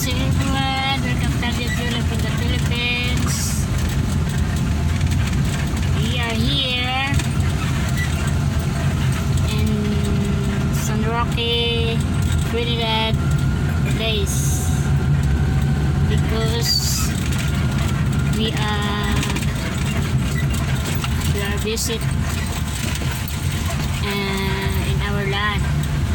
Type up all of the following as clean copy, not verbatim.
Sir everyone, welcome to the Julep in the Philippines. We are here in San Roque, Trinidad place because we are visit in our land.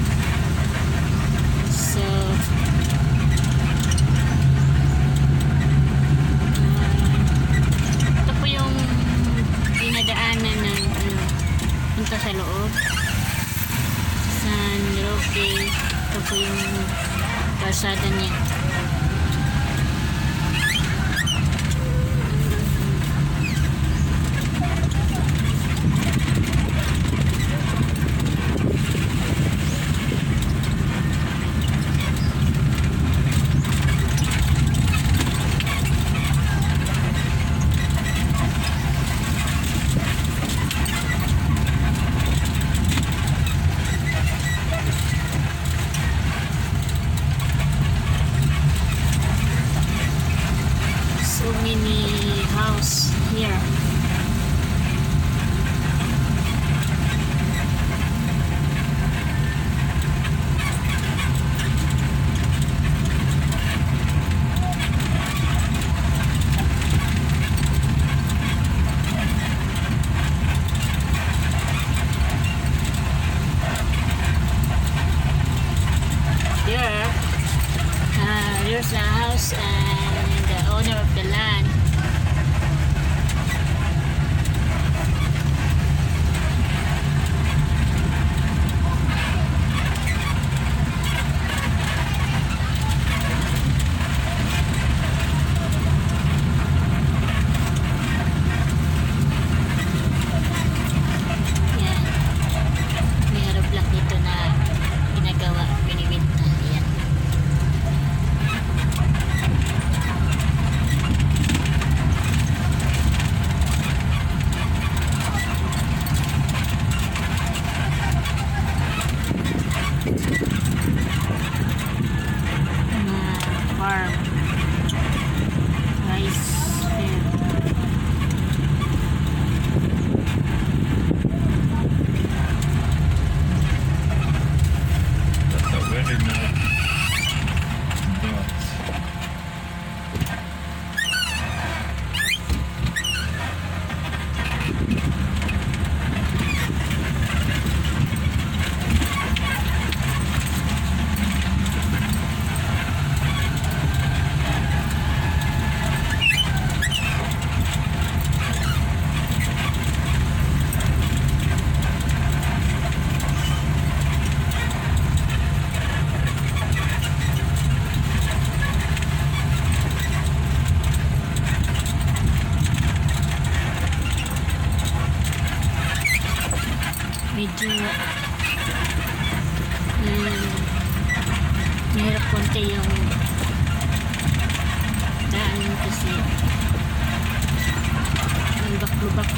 So ito po yung dinadaanan ng punta sa loob San Roque. Ito po yung kalsada niya. So many house here. There's a house and the owner of the land. Yan. May aeroplane dito na ginagawa, binibenta. Yan. Farm rice field. That's a very nice dot. Medyo mahirap konti yung daan kasi lubak-lubak.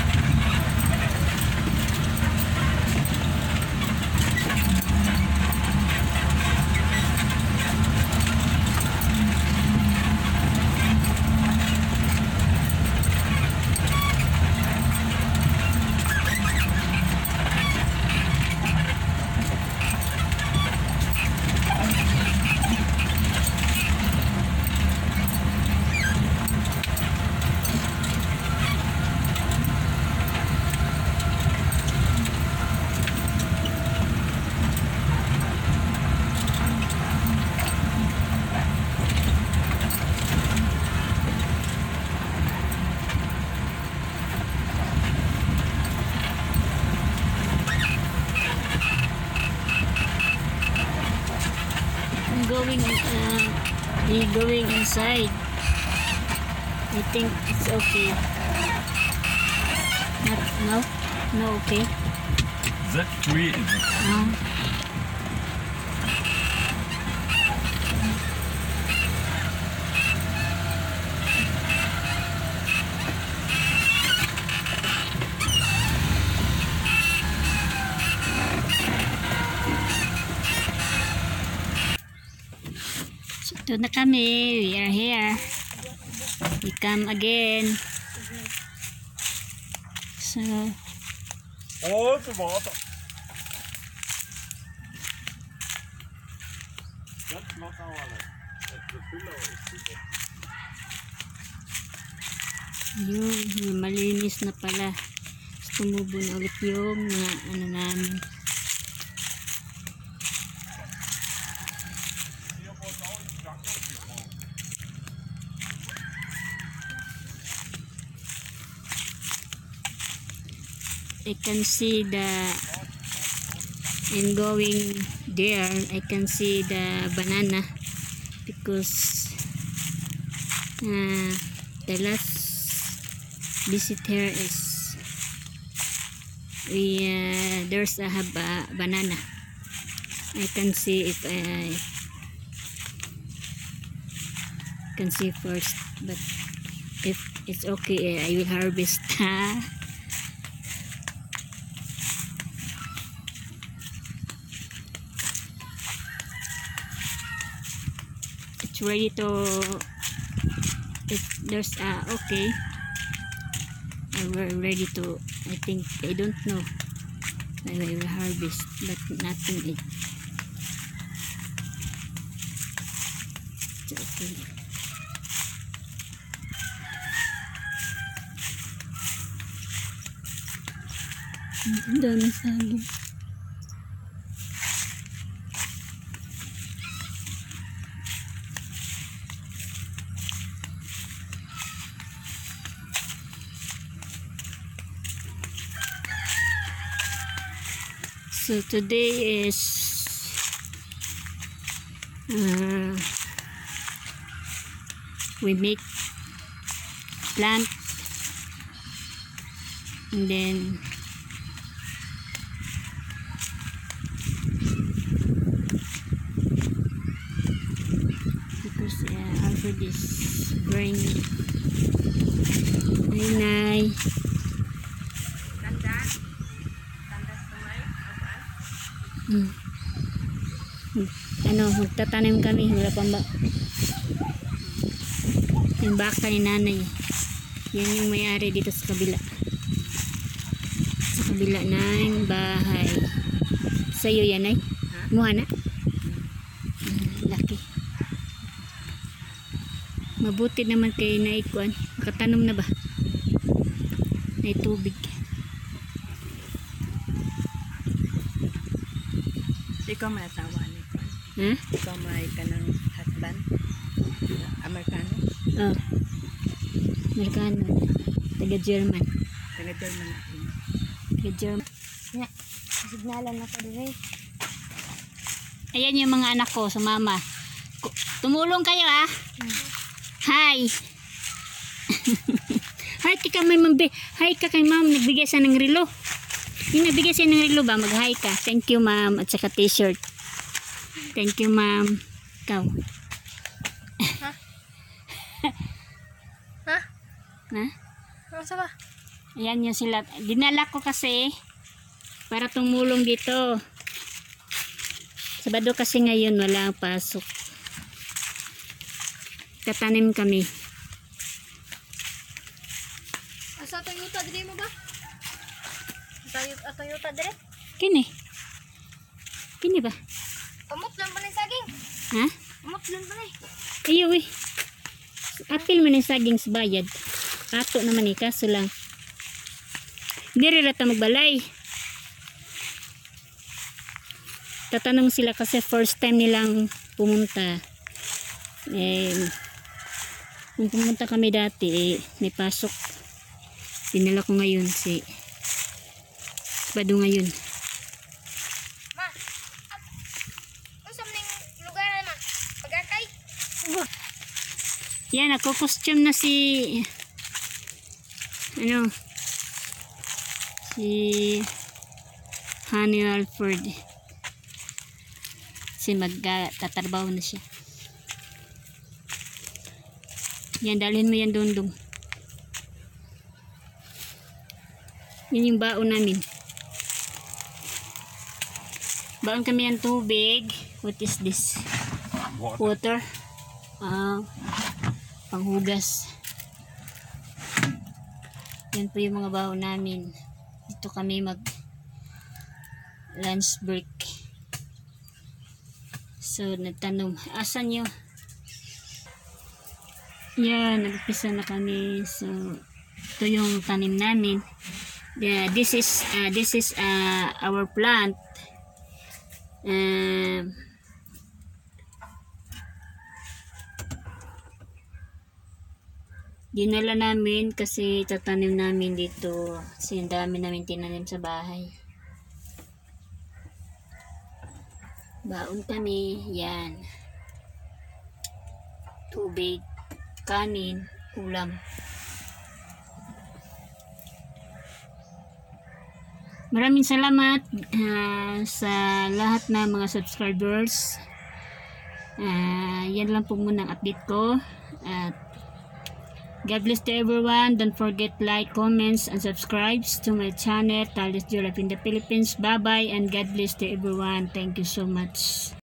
Going inside. I think it's okay. No, okay. That tree is No. Ito na kami. We are here. We come again. So, Oh, tomato. That's not how I like. The pillow is super. yun, malinis na pala. Tumubo na ulit yung mga ano namin. I can see and going there I can see the banana because the last visit here is there's a banana. I can see if I can see first, but if it's okay I will harvest. It's ready to, if there's okay, we're ready to, I think, I don't know, I will harvest, but nothing it's okay. Ang dami saging. So today is we make plant and then because Alfred is bringing nay ano, magtatanim kami, wala pang yung baka ni nanay, yan yung may-ari dito sa kabila ng bahay. Sa'yo yan ay? Muha na? Laki. Mabuti naman kayo na ikuan, makatanom na ba? May tubig. Ikaw may asawa ni Ha? Ikaw may kanang husband? Amerikano? Oh. Amerikano. Taga-German. Taga-German. Taga-German. Signalan ako din. Ayan yung mga anak ko, sumama. Tumulong kayo ah. Hi. Hi ka may mambi. Hi ka kay ma'am, nagbigay siya ng relo. Yung nagbigay siya ng relo ba, mag-hi ka. Thank you ma'am, at saka t-shirt. Thank you ma'am. Ikaw. Ha? Ha? Ha? Ano sa ba? Ayan yung sila. Dinala ko kasi para tumulong dito. Sabado kasi ngayon wala pasok. Tatanim kami. Asa Toyota dire mo ba? Toyota dire? Kini. Kini ba? Umot lang ba ni saging? Ha? Umot lang ba ni? Ayaw eh. Apil man yung saging sa bayad. Ato naman eh, kaso lang. Diri rata magbalay. Tatanong sila kasi first time nilang pumunta. Kung pumunta kami dati, may pasok. Dinala ko ngayon si Bado ngayon. Ma. Unsa man ning lugar ma? Pagakay. Yan, ako-costume na si Honey Alfred. Kasi magtatrabaho na siya. Yan, dalhin mo yan doon. Yan yung baon namin. Baon kami ng tubig. What is this? Water. panghugas. Yan po yung mga baon namin. Dito kami mag lunch break. So nagtanong, asan nyo? Yan, nagpisa na kami. So ito yung tanim namin. This is our plant. Dinala namin kasi tatanim namin dito kasi ang dami namin tinanim sa bahay. Baon kami, yan. Tubig, kanin, ulam. Maraming salamat sa lahat ng mga subscribers. Yan lang po muna ang update ko. At God bless to everyone. Don't forget like, comments, and subscribes to my channel, Talis Jolap in the Philippines. Bye-bye and God bless to everyone. Thank you so much.